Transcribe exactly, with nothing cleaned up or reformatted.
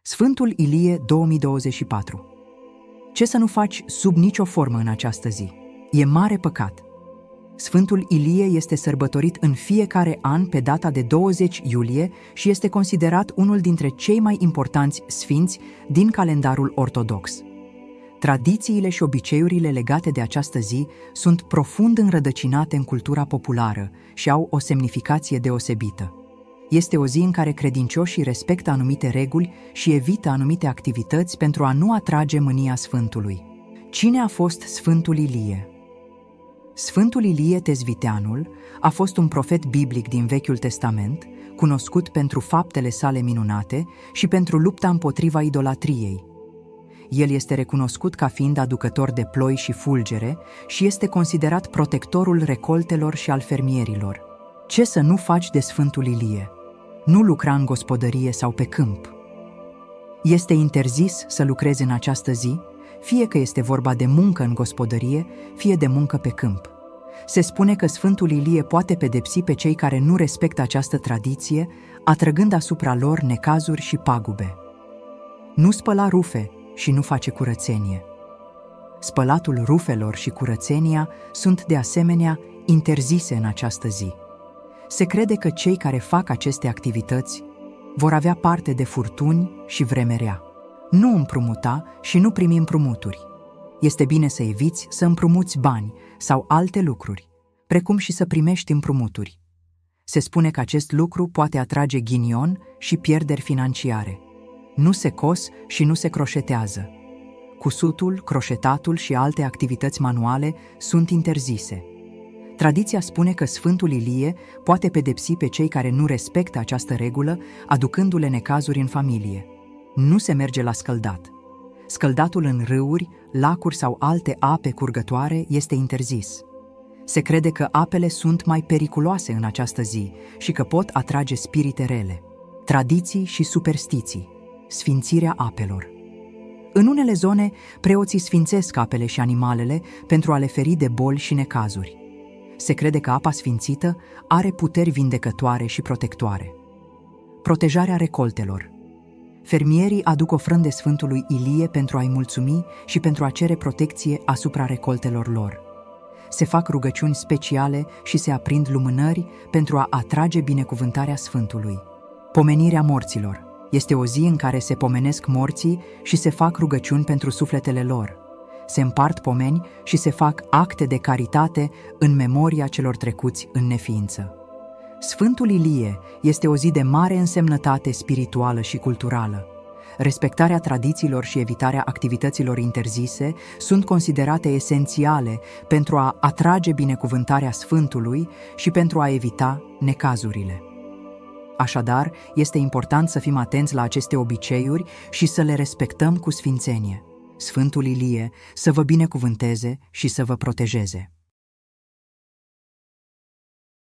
Sfântul Ilie două mii douăzeci și patru. Ce să nu faci sub nicio formă în această zi? E mare păcat. Sfântul Ilie este sărbătorit în fiecare an pe data de douăzeci iulie și este considerat unul dintre cei mai importanți sfinți din calendarul ortodox. Tradițiile și obiceiurile legate de această zi sunt profund înrădăcinate în cultura populară și au o semnificație deosebită. Este o zi în care credincioșii respectă anumite reguli și evită anumite activități pentru a nu atrage mânia Sfântului. Cine a fost Sfântul Ilie? Sfântul Ilie Tezviteanul a fost un profet biblic din Vechiul Testament, cunoscut pentru faptele sale minunate și pentru lupta împotriva idolatriei. El este recunoscut ca fiind aducător de ploi și fulgere și este considerat protectorul recoltelor și al fermierilor. Ce să nu faci de Sfântul Ilie? Nu lucra în gospodărie sau pe câmp. Este interzis să lucrezi în această zi, fie că este vorba de muncă în gospodărie, fie de muncă pe câmp. Se spune că Sfântul Ilie poate pedepsi pe cei care nu respectă această tradiție, atrăgând asupra lor necazuri și pagube. Nu spăla rufe și nu face curățenie. Spălatul rufelor și curățenia sunt de asemenea interzise în această zi. Se crede că cei care fac aceste activități vor avea parte de furtuni și vreme rea. Nu împrumuta și nu primi împrumuturi. Este bine să eviți să împrumuți bani sau alte lucruri, precum și să primești împrumuturi. Se spune că acest lucru poate atrage ghinion și pierderi financiare. Nu se cos și nu se croșetează. Cusutul, croșetatul și alte activități manuale sunt interzise. Tradiția spune că Sfântul Ilie poate pedepsi pe cei care nu respectă această regulă, aducându-le necazuri în familie. Nu se merge la scăldat. Scăldatul în râuri, lacuri sau alte ape curgătoare este interzis. Se crede că apele sunt mai periculoase în această zi și că pot atrage spirite rele. Tradiții și superstiții. Sfințirea apelor. În unele zone, preoții sfințesc apele și animalele pentru a le feri de boli și necazuri. Se crede că apa sfințită are puteri vindecătoare și protectoare. Protejarea recoltelor. Fermierii aduc ofrânde Sfântului Ilie pentru a-i mulțumi și pentru a cere protecție asupra recoltelor lor. Se fac rugăciuni speciale și se aprind lumânări pentru a atrage binecuvântarea Sfântului. Pomenirea morților. Este o zi în care se pomenesc morții și se fac rugăciuni pentru sufletele lor. Se împart pomeni și se fac acte de caritate în memoria celor trecuți în neființă. Sfântul Ilie este o zi de mare însemnătate spirituală și culturală. Respectarea tradițiilor și evitarea activităților interzise sunt considerate esențiale pentru a atrage binecuvântarea Sfântului și pentru a evita necazurile. Așadar, este important să fim atenți la aceste obiceiuri și să le respectăm cu sfințenie. Sfântul Ilie să vă binecuvânteze și să vă protejeze.